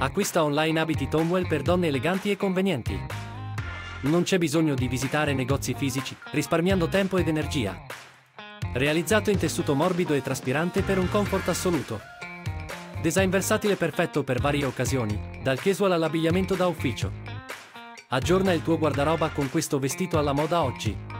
Acquista online abiti Tomwell per donne eleganti e convenienti. Non c'è bisogno di visitare negozi fisici, risparmiando tempo ed energia. Realizzato in tessuto morbido e traspirante per un comfort assoluto. Design versatile perfetto per varie occasioni, dal casual all'abbigliamento da ufficio. Aggiorna il tuo guardaroba con questo vestito alla moda oggi.